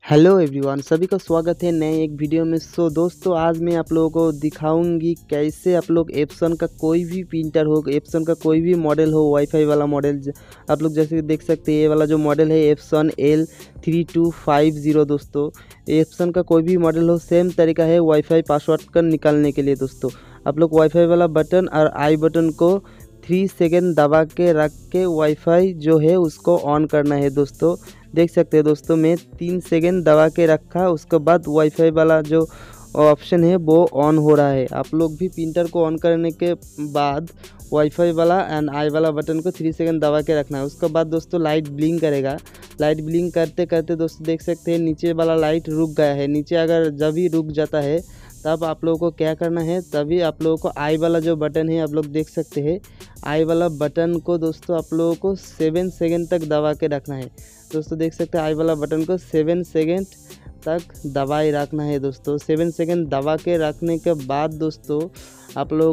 Hello everyone, सभी का स्वागत है नए एक वीडियो में। दोस्तों, आज मैं आप लोगों को दिखाऊंगी कैसे आप लोग एप्सन का कोई भी प्रिंटर हो, एप्सन का कोई भी मॉडल हो, वाईफाई वाला मॉडल आप लोग जैसे देख सकते हैं। ये वाला जो मॉडल है एप्सन L3250। दोस्तों, एप्सन का कोई भी मॉडल हो, सेम तरीका है वाईफाई पासवर्ड का निकालने के लिए। दोस्तों, आप लोग वाईफाई वाला बटन और आई बटन को 3 सेकेंड दबा के रख के वाईफाई जो है उसको ऑन करना है। दोस्तों, देख सकते हैं दोस्तों, मैं 3 सेकेंड दबा के रखा, उसके बाद वाईफाई वाला जो ऑप्शन है वो ऑन हो रहा है। आप लोग भी प्रिंटर को ऑन करने के बाद वाईफाई वाला एंड आई वाला बटन को 3 सेकेंड दबा के रखना है। उसके बाद दोस्तों लाइट ब्लिंक करेगा। लाइट ब्लिंक करते करते दोस्तों देख सकते हैं नीचे वाला लाइट रुक गया है। नीचे अगर जब भी रुक जाता है तब आप लोगों को क्या करना है, तभी आप लोगों को आई वाला जो बटन है आप लोग देख सकते हैं, आई वाला बटन को दोस्तों आप लोगों को 7 सेकेंड तक दबा के रखना है। दोस्तों देख सकते हैं आई वाला बटन को 7 सेकेंड तक दबाए रखना है। दोस्तों 7 सेकेंड दबा के रखने के बाद दोस्तों आप लोगों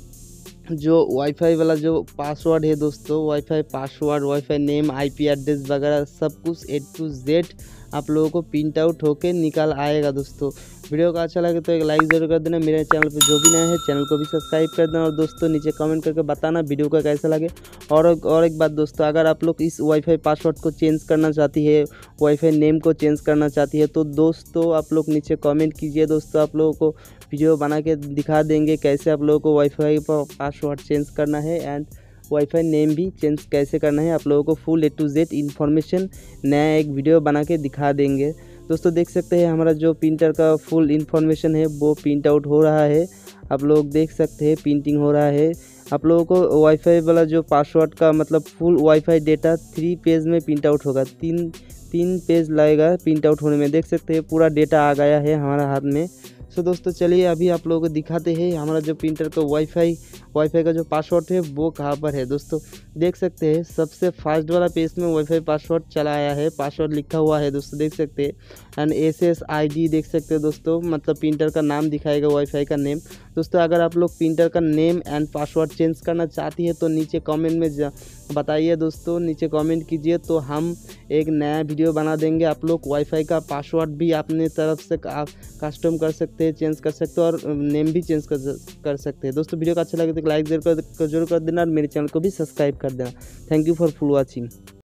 को जो वाईफाई वाला जो पासवर्ड है दोस्तों, WiFi password, WiFi name, IP address वगैरह सब कुछ A to Z आप लोगों को प्रिंट आउट होके निकल आएगा। दोस्तों, वीडियो का अच्छा लगे तो एक लाइक ज़रूर कर देना। मेरे चैनल पर जो भी नया है चैनल को भी सब्सक्राइब कर देना। और दोस्तों नीचे कमेंट करके बताना वीडियो का कैसा लगे। और एक बात दोस्तों, अगर आप लोग इस वाईफाई पासवर्ड को चेंज करना चाहती है, वाईफाई नेम को चेंज करना चाहती है, तो दोस्तों आप लोग नीचे कमेंट कीजिए। दोस्तों आप लोगों को वीडियो बना के दिखा देंगे कैसे आप लोगों को वाईफाई पासवर्ड चेंज करना है एंड वाईफाई नेम भी चेंज कैसे करना है। आप लोगों को full A to Z information नया एक वीडियो बना के दिखा देंगे। दोस्तों देख सकते हैं हमारा जो प्रिंटर का फुल इन्फॉर्मेशन है वो प्रिंट आउट हो रहा है। आप लोग देख सकते हैं प्रिंटिंग हो रहा है। आप लोगों को वाईफाई वाला जो पासवर्ड का मतलब फुल वाईफाई डेटा 3 पेज में प्रिंट आउट होगा। तीन पेज लगेगा प्रिंट आउट होने में। देख सकते हैं पूरा डेटा आ गया है हमारा हाथ में। दोस्तों चलिए अभी आप लोगों को दिखाते हैं हमारा जो प्रिंटर का वाईफाई का जो पासवर्ड है वो कहाँ पर है। दोस्तों देख सकते हैं सबसे फास्ट वाला पेज में वाईफाई पासवर्ड चला आया है, पासवर्ड लिखा हुआ है। दोस्तों देख सकते हैं एंड SSID देख सकते हैं दोस्तों, मतलब प्रिंटर का नाम दिखाएगा, वाईफाई का नेम। दोस्तों अगर आप लोग प्रिंटर का नेम एंड पासवर्ड चेंज करना चाहती है तो नीचे कमेंट में बताइए। दोस्तों नीचे कमेंट कीजिए तो हम एक नया वीडियो बना देंगे। आप लोग वाईफाई का पासवर्ड भी अपने तरफ से कस्टम कर सकते हैं, चेंज कर सकते हो और नेम भी चेंज कर सकते हैं। दोस्तों वीडियो का अच्छा लगे तो लाइक जरूर कर देना और मेरे चैनल को भी सब्सक्राइब कर देना। Thank you for full watching.